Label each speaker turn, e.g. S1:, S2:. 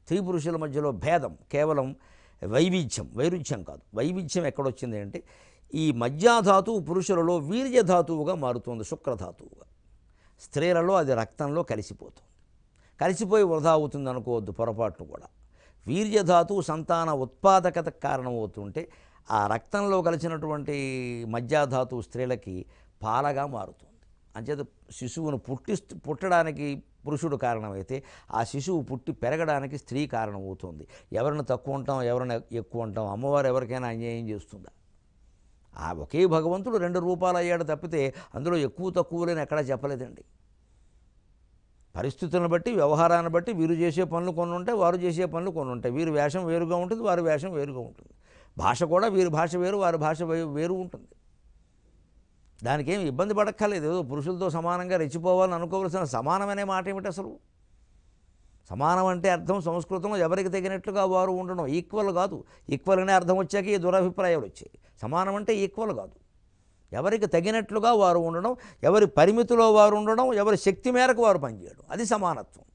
S1: స్త్రీ పురుషుల మధ్యలో భేదం కేవలం వైరుధ్యం కాదు. వైవిధ్యం ఎక్కడొచ్చింది అంటే ఈ మధ్యాధాతువు పురుషులలో వీర్యధాతువుగా మారుతుంది, శుక్రధాతువుగా. స్త్రీలలో అది రక్తంలో కలిసిపోతుంది. కలిసిపోయి వృధా అవుతుంది అనుకోవద్దు పొరపాటును కూడా. వీర్యధాతువు సంతాన ఉత్పాదకతకు కారణమవుతుంటే ఆ రక్తంలో కలిసినటువంటి మధ్యాధాతువు స్త్రీలకి పాలగా మారుతుంది. అంచేత శిశువును పుట్టడానికి పురుషుడు కారణమైతే ఆ శిశువు పుట్టి పెరగడానికి స్త్రీ కారణమవుతుంది. ఎవరిని తక్కువ ఉంటాం, ఎవరిని ఎక్కువ ఉంటాం? అమ్మవారు ఎవరికైనా అన్యాయం చేస్తుందా? ఆ ఒకే భగవంతుడు 2 రూపాలు అయ్యాడు తప్పితే అందులో ఎక్కువ తక్కువలేని ఎక్కడా చెప్పలేదండి. పరిస్థితులను బట్టి, వ్యవహారాన్ని బట్టి వీరు చేసే పనులు కొన్ని ఉంటాయి, వారు చేసే పనులు కొన్ని ఉంటాయి. వీరి వేషం వేరుగా ఉంటుంది, వారి వేషం వేరుగా ఉంటుంది. భాష కూడా వీరి భాష వేరు, వారి భాష వేరు ఉంటుంది. దానికి ఏమి ఇబ్బంది పడక్కర్లేదు. ఏదో పురుషులతో సమానంగా రెచ్చిపోవాలని అనుకోవలసిన సమానమనే మాట ఏమిటి అసలు? సమానం అంటే అర్థం సంస్కృతంలో ఎవరికి తగినట్లుగా వారు ఉండడం, ఈక్వల్ కాదు. ఈక్వల్ అనే అర్థం వచ్చాక ఈ దురభిప్రాయాలు వచ్చాయి. సమానం అంటే ఈక్వల్ కాదు, ఎవరికి తగినట్లుగా వారు ఉండడం, ఎవరి పరిమితిలో వారు ఉండడం, ఎవరి శక్తి మేరకు వారు పనిచేయడం, అది సమానత్వం.